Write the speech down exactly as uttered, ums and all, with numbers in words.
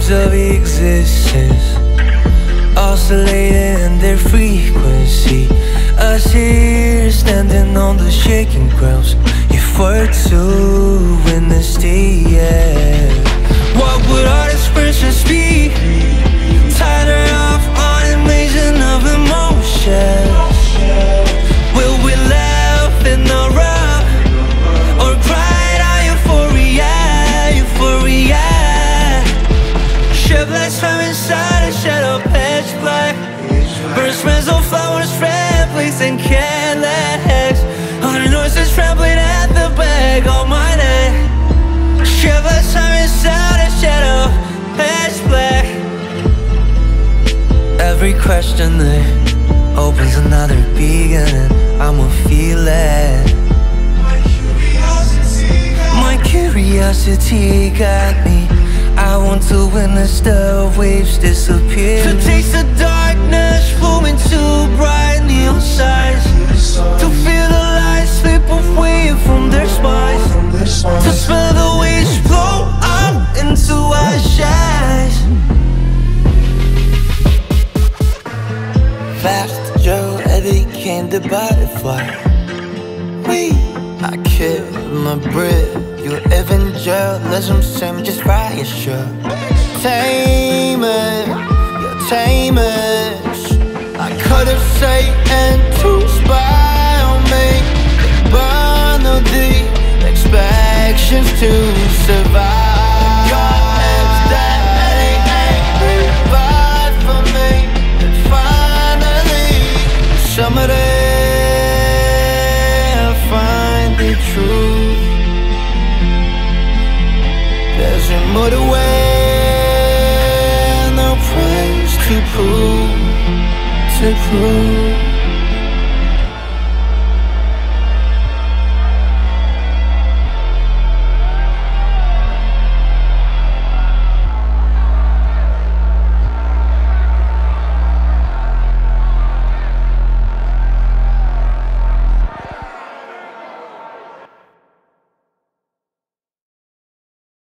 waves of existence, oscillating in their frequency. Us here standing on the shaking grounds, if we're to witness the end. What would our expressions be? Tighter off on a mason of emotions. Will we laugh in the rough, or cry out euphoria, euphoria? Shed black swim inside a shadow pitch black. Burn smells of flowers, red plates and careless. All the noises trembling at the back of my neck. Shed black swim inside a shadow pitch black. Every question that opens another beginning, I'ma feel it. My curiosity got me. I want to witness the waves disappear, to taste the darkness blooming too bright neon sights, to feel the light slip away from their spines, to smell the waves blow up into our eyes. Fast Joe, I became the butterfly. We, I killed my breath. You're evangelism, same just fire show. Tame it, you're tamest. I could've Satan to spy on me. They burn all the expectations to survive. God is that ain't revive for me. And finally, someday I'll find the truth. There's a more to wear, no price to prove, to prove.